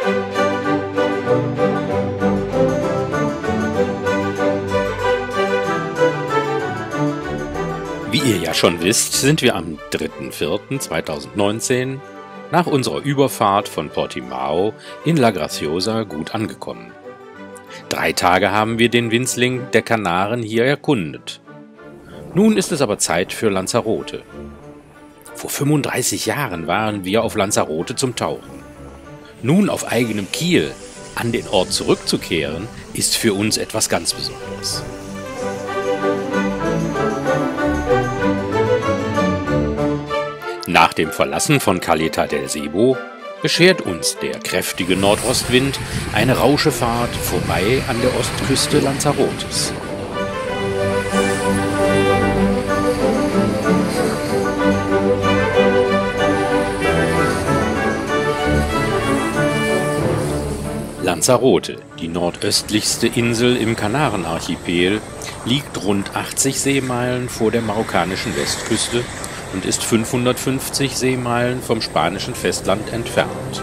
Wie ihr ja schon wisst, sind wir am 3.4.2019 nach unserer Überfahrt von Portimao in La Graciosa gut angekommen. 3 Tage haben wir den Winzling der Kanaren hier erkundet. Nun ist es aber Zeit für Lanzarote. Vor 35 Jahren waren wir auf Lanzarote zum Tauchen. Nun auf eigenem Kiel an den Ort zurückzukehren, ist für uns etwas ganz Besonderes. Nach dem Verlassen von Caleta del Ceibo beschert uns der kräftige Nordostwind eine Rauschefahrt vorbei an der Ostküste Lanzarotes. Lanzarote, die nordöstlichste Insel im Kanarenarchipel, liegt rund 80 Seemeilen vor der marokkanischen Westküste und ist 550 Seemeilen vom spanischen Festland entfernt.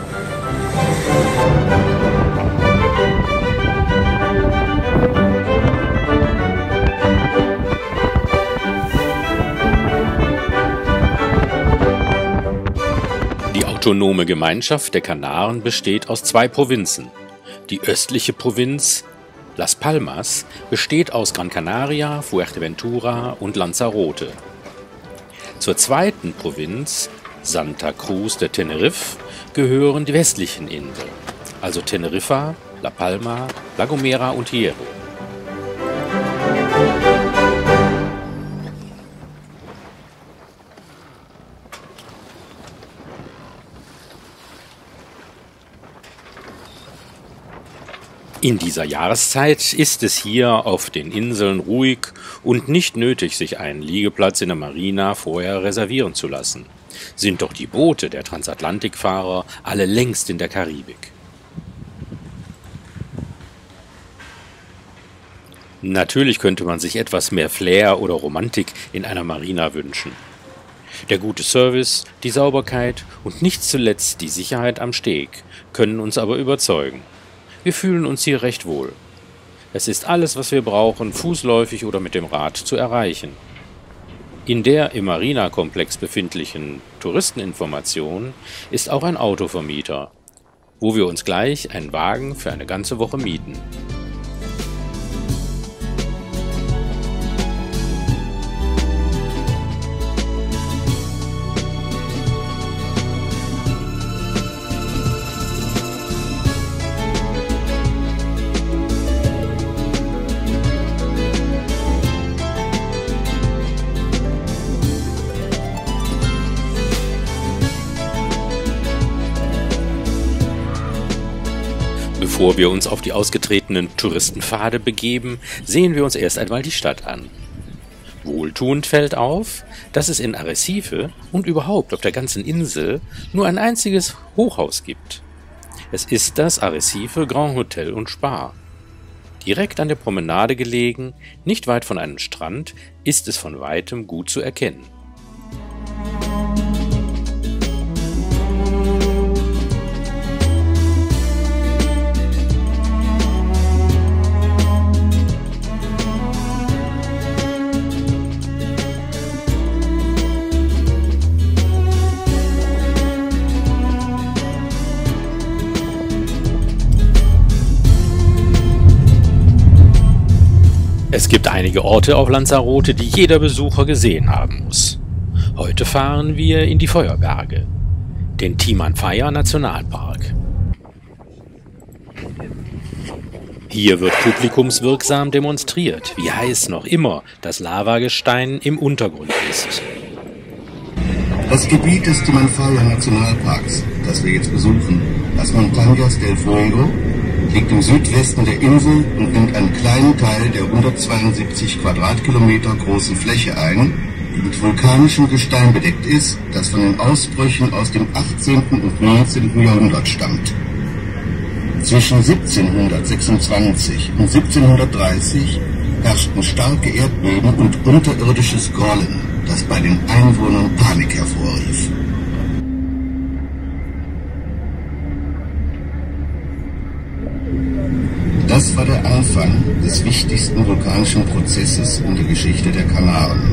Die autonome Gemeinschaft der Kanaren besteht aus 2 Provinzen. Die östliche Provinz Las Palmas besteht aus Gran Canaria, Fuerteventura und Lanzarote. Zur zweiten Provinz, Santa Cruz de Tenerife, gehören die westlichen Inseln, also Teneriffa, La Palma, La Gomera und Hierro. In dieser Jahreszeit ist es hier auf den Inseln ruhig und nicht nötig, sich einen Liegeplatz in der Marina vorher reservieren zu lassen. Sind doch die Boote der Transatlantikfahrer alle längst in der Karibik. Natürlich könnte man sich etwas mehr Flair oder Romantik in einer Marina wünschen. Der gute Service, die Sauberkeit und nicht zuletzt die Sicherheit am Steg können uns aber überzeugen. Wir fühlen uns hier recht wohl. Es ist alles, was wir brauchen, fußläufig oder mit dem Rad zu erreichen. In der im Marina-Komplex befindlichen Touristeninformation ist auch ein Autovermieter, wo wir uns gleich einen Wagen für eine ganze Woche mieten. Bevor wir uns auf die ausgetretenen Touristenpfade begeben, sehen wir uns erst einmal die Stadt an. Wohltuend fällt auf, dass es in Arrecife und überhaupt auf der ganzen Insel nur ein einziges Hochhaus gibt. Es ist das Arrecife Grand Hotel und Spa. Direkt an der Promenade gelegen, nicht weit von einem Strand, ist es von weitem gut zu erkennen. Es gibt einige Orte auf Lanzarote, die jeder Besucher gesehen haben muss. Heute fahren wir in die Feuerberge, den Timanfaya Nationalpark. Hier wird publikumswirksam demonstriert, wie heiß noch immer das Lavagestein im Untergrund ist. Das Gebiet des Timanfaya Nationalparks, das wir jetzt besuchen, das Montañas del Fuego, liegt im Südwesten der Insel und nimmt einen kleinen Teil der 172 Quadratkilometer großen Fläche ein, die mit vulkanischem Gestein bedeckt ist, das von den Ausbrüchen aus dem 18. und 19. Jahrhundert stammt. Zwischen 1726 und 1730 herrschten starke Erdbeben und unterirdisches Grollen, das bei den Einwohnern Panik hervorrief. Das war der Anfang des wichtigsten vulkanischen Prozesses in der Geschichte der Kanaren.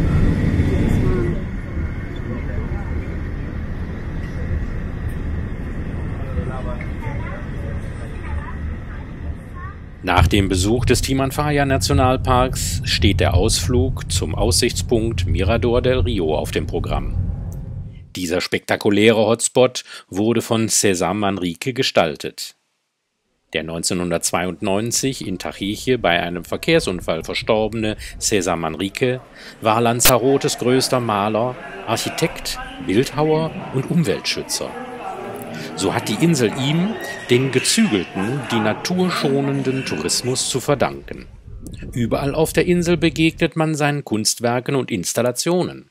Nach dem Besuch des Timanfaya-Nationalparks steht der Ausflug zum Aussichtspunkt Mirador del Rio auf dem Programm. Dieser spektakuläre Hotspot wurde von César Manrique gestaltet. Der 1992 in Tajiche bei einem Verkehrsunfall verstorbene César Manrique war Lanzarotes größter Maler, Architekt, Bildhauer und Umweltschützer. So hat die Insel ihm den gezügelten, die naturschonenden Tourismus zu verdanken. Überall auf der Insel begegnet man seinen Kunstwerken und Installationen.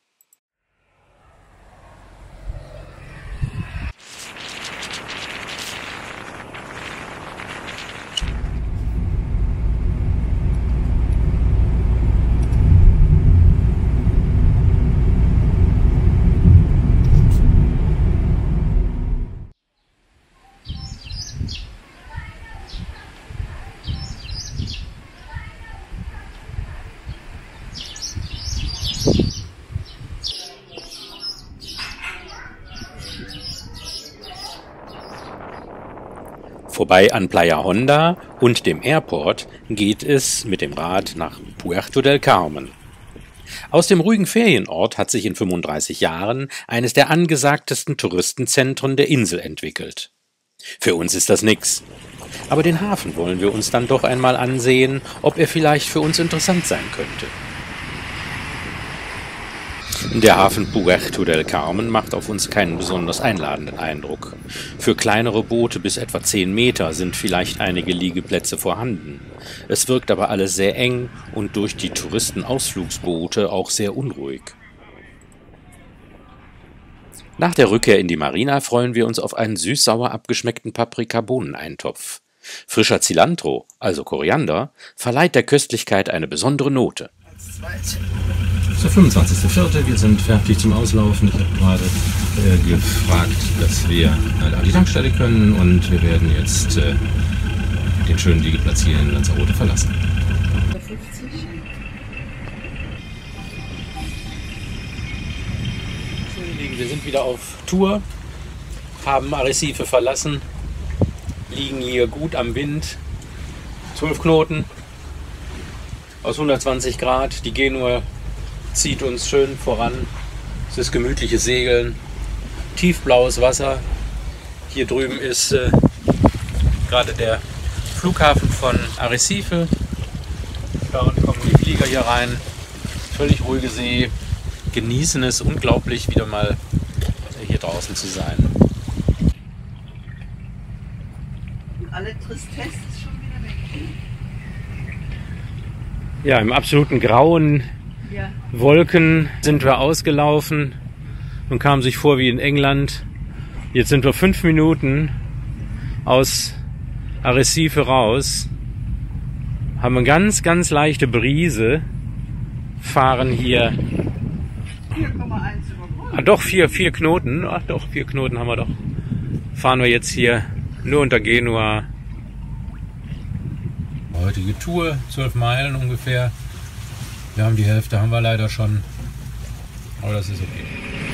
Vorbei an Playa Honda und dem Airport geht es mit dem Rad nach Puerto del Carmen. Aus dem ruhigen Ferienort hat sich in 35 Jahren eines der angesagtesten Touristenzentren der Insel entwickelt. Für uns ist das nix. Aber den Hafen wollen wir uns dann doch einmal ansehen, ob er vielleicht für uns interessant sein könnte. Der Hafen Puerto del Carmen macht auf uns keinen besonders einladenden Eindruck. Für kleinere Boote bis etwa 10 Meter sind vielleicht einige Liegeplätze vorhanden. Es wirkt aber alles sehr eng und durch die Touristenausflugsboote auch sehr unruhig. Nach der Rückkehr in die Marina freuen wir uns auf einen süß-sauer abgeschmeckten Paprika-Bohneneintopf. Frischer Cilantro, also Koriander, verleiht der Köstlichkeit eine besondere Note. Es ist der 25.04. Wir sind fertig zum Auslaufen. Ich habe gerade gefragt, dass wir an die Tankstelle können und wir werden jetzt den schönen Liegeplatz hier in Lanzarote verlassen. Wir sind wieder auf Tour, haben Arrecife verlassen, liegen hier gut am Wind, 12 Knoten aus 120 Grad, die Genua zieht uns schön voran, es ist gemütliches Segeln, tiefblaues Wasser, hier drüben ist gerade der Flughafen von Arrecife, da kommen die Flieger hier rein, völlig ruhige See, genießen es unglaublich wieder mal hier draußen zu sein. Und alle Tristesse ist schon wieder weg. Ja, im absoluten grauen Wolken sind wir ausgelaufen und kamen sich vor wie in England. Jetzt sind wir 5 Minuten aus Arrecife raus, haben eine ganz, ganz leichte Brise, fahren hier 4,1 über doch 4 Knoten, ach doch, 4 Knoten haben wir doch. Fahren wir jetzt hier nur unter Genua. Heutige Tour, 12 Meilen ungefähr. Wir haben die Hälfte, haben wir leider schon, aber das ist okay.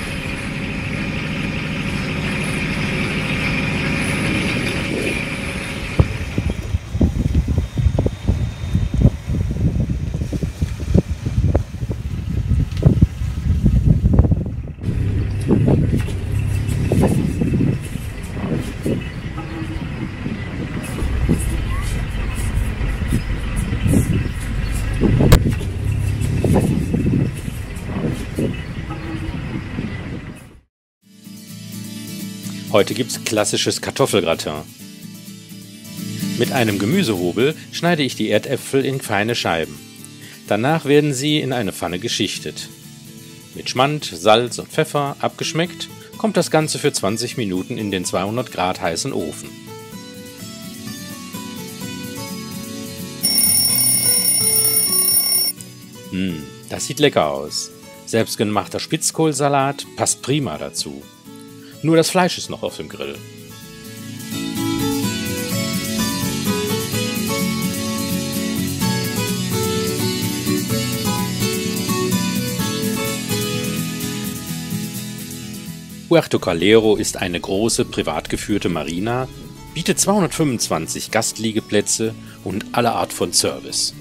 Heute gibt's klassisches Kartoffelgratin. Mit einem Gemüsehobel schneide ich die Erdäpfel in feine Scheiben. Danach werden sie in eine Pfanne geschichtet. Mit Schmand, Salz und Pfeffer abgeschmeckt, kommt das Ganze für 20 Minuten in den 200 Grad heißen Ofen. Das sieht lecker aus. Selbstgemachter Spitzkohlsalat passt prima dazu. Nur das Fleisch ist noch auf dem Grill. Puerto Calero ist eine große, privat geführte Marina, bietet 225 Gastliegeplätze und alle Art von Service.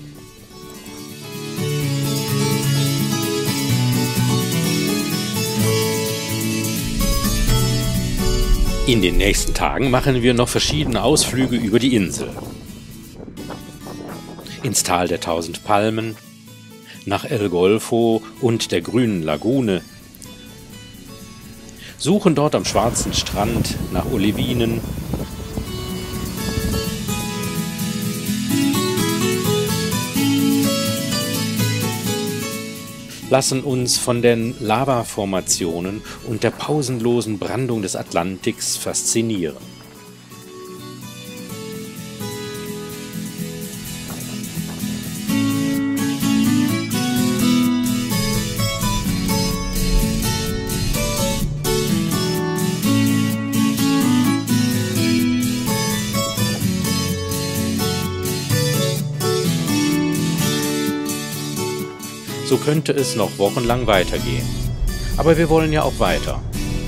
In den nächsten Tagen machen wir noch verschiedene Ausflüge über die Insel. Ins Tal der 1000 Palmen, nach El Golfo und der grünen Lagune, suchen dort am schwarzen Strand nach Olivinen, lassen uns von den Lavaformationen und der pausenlosen Brandung des Atlantiks faszinieren. So könnte es noch wochenlang weitergehen. Aber wir wollen ja auch weiter.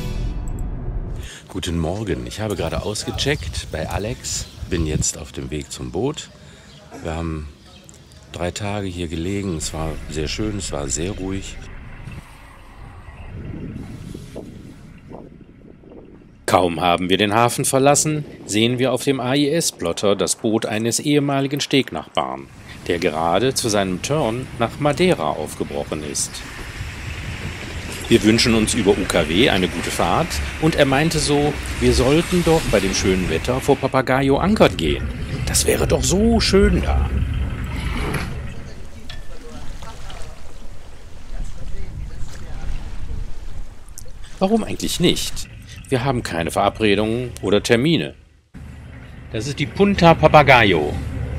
Guten Morgen, ich habe gerade ausgecheckt bei Alex, bin jetzt auf dem Weg zum Boot. Wir haben 3 Tage hier gelegen, es war sehr schön, es war sehr ruhig. Kaum haben wir den Hafen verlassen, sehen wir auf dem AIS-Plotter das Boot eines ehemaligen Stegnachbarn, der gerade zu seinem Turn nach Madeira aufgebrochen ist. Wir wünschen uns über UKW eine gute Fahrt und er meinte so, wir sollten doch bei dem schönen Wetter vor Papagayo ankern gehen. Das wäre doch so schön da. Warum eigentlich nicht? Wir haben keine Verabredungen oder Termine. Das ist die Punta Papagayo.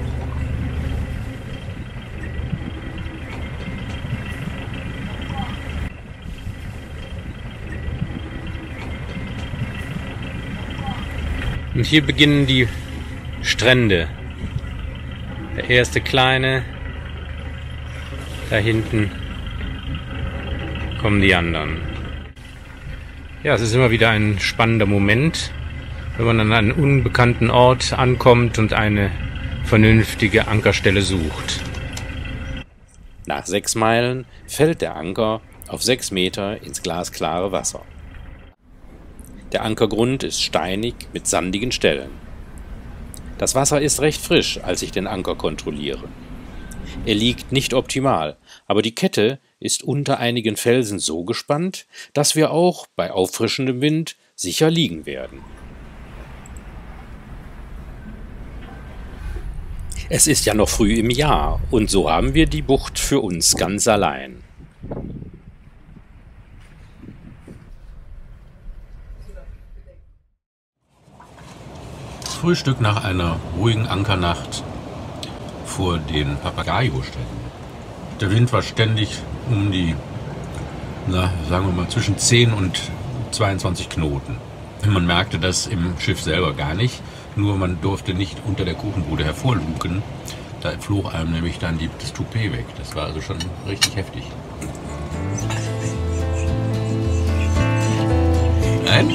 Und hier beginnen die Strände. Der erste kleine, da hinten kommen die anderen. Ja, es ist immer wieder ein spannender Moment, wenn man an einen unbekannten Ort ankommt und eine vernünftige Ankerstelle sucht. Nach 6 Meilen fällt der Anker auf 6 Meter ins glasklare Wasser. Der Ankergrund ist steinig mit sandigen Stellen. Das Wasser ist recht frisch, als ich den Anker kontrolliere. Er liegt nicht optimal, aber die Kette ist unter einigen Felsen so gespannt, dass wir auch bei auffrischendem Wind sicher liegen werden. Es ist ja noch früh im Jahr und so haben wir die Bucht für uns ganz allein. Frühstück nach einer ruhigen Ankernacht vor den Papagayo-Städten. Der Wind war ständig um die, sagen wir mal, zwischen 10 und 22 Knoten. Man merkte das im Schiff selber gar nicht, nur man durfte nicht unter der Kuchenbude hervorluken. Da flog einem nämlich dann das Toupet weg. Das war also schon richtig heftig. Nein?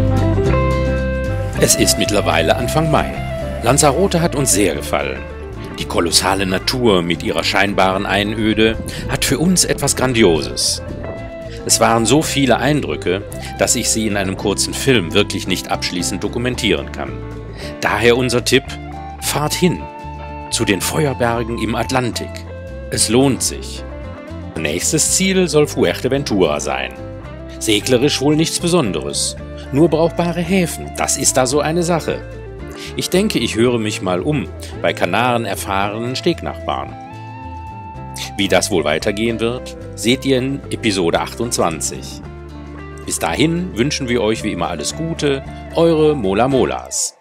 Es ist mittlerweile Anfang Mai. Lanzarote hat uns sehr gefallen. Die kolossale Natur mit ihrer scheinbaren Einöde hat für uns etwas Grandioses. Es waren so viele Eindrücke, dass ich sie in einem kurzen Film wirklich nicht abschließend dokumentieren kann. Daher unser Tipp: Fahrt hin zu den Feuerbergen im Atlantik. Es lohnt sich. Nächstes Ziel soll Fuerteventura sein. Seglerisch wohl nichts Besonderes, nur brauchbare Häfen, das ist da so eine Sache. Ich denke, ich höre mich mal um bei Kanaren erfahrenen Stegnachbarn. Wie das wohl weitergehen wird, seht ihr in Episode 28. Bis dahin wünschen wir euch wie immer alles Gute, eure Mola Molas.